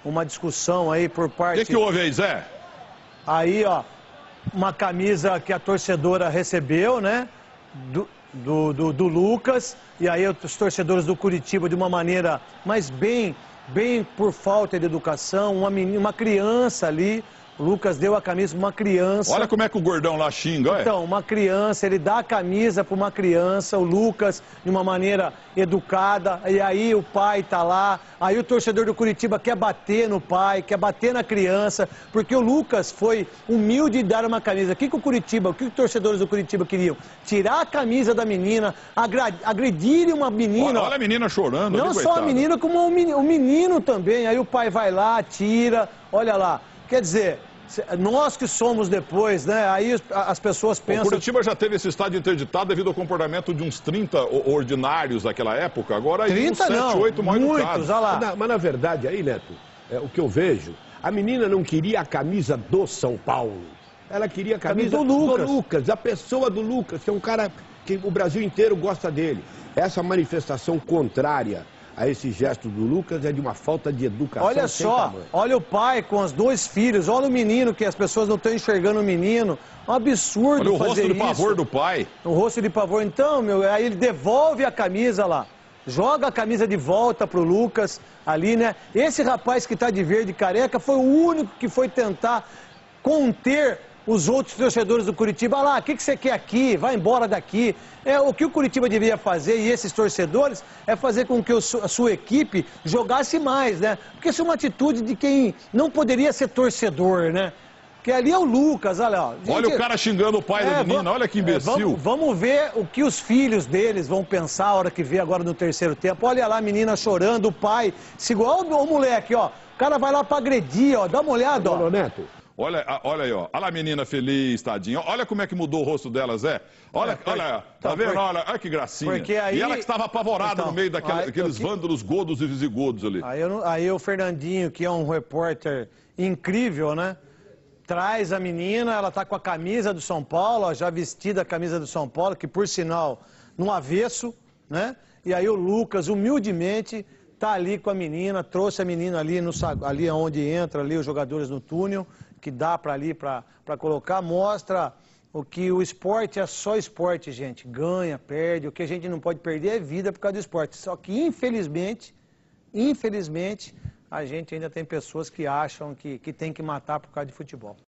uma discussão aí por parte... O que houve aí, Zé? Aí, ó, uma camisa que a torcedora recebeu, né, do Lucas, e aí os torcedores do Curitiba, de uma maneira, mas bem por falta de educação, uma criança ali, o Lucas deu a camisa para uma criança. Olha como é que o gordão lá xinga, olha. Então, uma criança, ele dá a camisa para uma criança, o Lucas, de uma maneira educada, e aí o pai tá lá, aí o torcedor do Curitiba quer bater no pai, quer bater na criança, porque o Lucas foi humilde em dar uma camisa. O que os torcedores do Curitiba queriam? Tirar a camisa da menina, agredirem uma menina. Olha a menina chorando. Não só a menina, como o menino também. Aí o pai vai lá, tira, olha lá. Quer dizer, nós que somos depois, né? Aí as pessoas pensam... O Curitiba já teve esse estádio interditado devido ao comportamento de uns 30 ordinários daquela época. Agora aí uns 7, 8 mal educados. Olha lá. Mas na verdade aí, Neto, o que eu vejo, a menina não queria a camisa do São Paulo. Ela queria a camisa do Lucas, a pessoa do Lucas, que é um cara que o Brasil inteiro gosta dele. Essa manifestação contrária a esse gesto do Lucas é de uma falta de educação. Olha só, olha o pai com os 2 filhos, olha o menino, que as pessoas não estão enxergando o menino. Um absurdo fazer isso. Olha o rosto de pavor do pai. O rosto de pavor. Então, aí ele devolve a camisa lá, joga a camisa de volta pro Lucas ali, né? Esse rapaz que tá de verde careca foi o único que foi tentar conter os outros torcedores do Curitiba. Olha lá, o que você quer aqui? Vai embora daqui. O que o Curitiba deveria fazer, e esses torcedores, é fazer com que a sua equipe jogasse mais, né? Porque isso é uma atitude de quem não poderia ser torcedor, né? Porque ali é o Lucas, olha lá. Olha o cara xingando o pai da menina, olha que imbecil. Vamos ver o que os filhos deles vão pensar a hora que vê agora no terceiro tempo. Olha lá a menina chorando, o pai, igual o moleque, ó. O cara vai lá pra agredir, ó. Dá uma olhada, ó. Neto. Olha aí, ó. Olha a menina feliz, tadinha. Olha como é que mudou o rosto dela, Zé. Olha, tá vendo? Olha que gracinha. Aí... E ela que estava apavorada no meio daqueles vândalos godos e visigodos ali. Aí o Fernandinho, que é um repórter incrível, né? Traz a menina, ela tá com a camisa do São Paulo, ó, já vestida a camisa do São Paulo, que por sinal, no avesso, né? E aí o Lucas, humildemente, tá ali com a menina, trouxe a menina ali onde entra ali os jogadores no túnel, que dá para ali para colocar, mostra o que o esporte é só esporte, gente. Ganha, perde, o que a gente não pode perder é vida por causa do esporte. Só que infelizmente, a gente ainda tem pessoas que acham que tem que matar por causa de futebol.